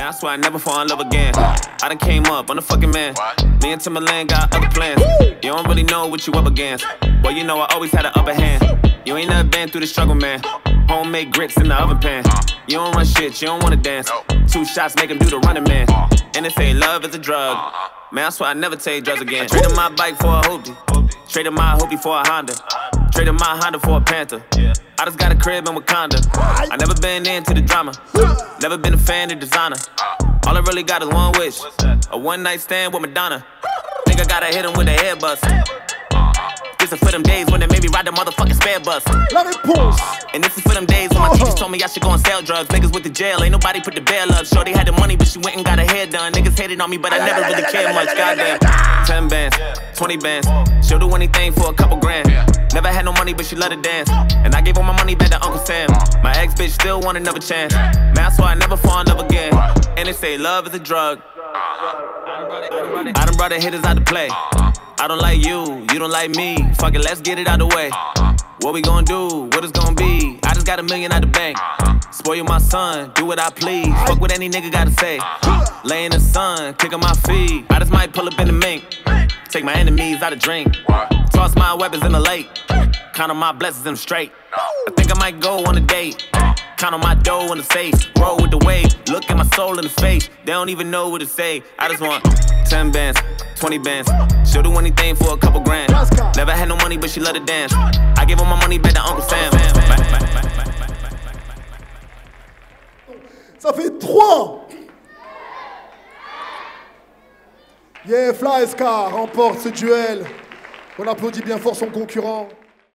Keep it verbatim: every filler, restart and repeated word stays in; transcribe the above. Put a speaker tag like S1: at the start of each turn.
S1: Man, I swear I never fall in love again. I done came up, I'm the fucking man. Me and Timberland got other plans. You don't really know what you up against. Well, you know I always had an upper hand. You ain't never been through the struggle, man. Homemade grits in the oven pan. You don't run shit, you don't wanna dance. Two shots make him do the running man. And they say love is a drug. Man, I swear I never take drugs again. Traded my bike for a hoopty. Traded my hoopty for a Honda. Traded my Honda for a Panther. I just got a crib in Wakanda. I never been into the drama. Never been a fan of designer. All I really got is one wish. A one night stand with Madonna. Think I gotta hit him with a head bust. This is for them days when they made me ride the motherfucking spare bus.
S2: La réponse.
S1: And this is for them days when my teachers told me I should go and sell drugs. Niggas with the jail, ain't nobody put the bail up. Shorty had the money, but she went and got her hair done. Niggas hated on me, but I never really cared much. Goddamn. Ten bands, twenty bands. She'll do anything for a couple grand. Never had no money, but she love to dance. And I gave all my money back to Uncle Sam. My ex bitch still want another chance. Man, that's why I never fall in love again. And they say love is a drug. I done brought the hitters out to play. I don't like you, you don't like me. Fuck it, let's get it out the way. What we gon' do, what it's gon' be. I just got a million out the bank. Spoil my son, do what I please. Fuck what any nigga gotta say. Lay in the sun, kick on my feet. I just might pull up in the mink. Take my enemies out of drink. Toss my weapons in the lake. Count on my blessings and straight. I think I might go on a date. Count on my dough in the safe. Roll with the wave. Look at my soul in the face. They don't even know what to say. I just want ten bands, twenty bands. She'll do anything for a couple grand. Never had no money, but she love to dance. I give all my money back to Uncle Sam.
S2: Ça fait trois. Yeah, Fly Ska remporte ce duel. On applaudit bien fort son concurrent.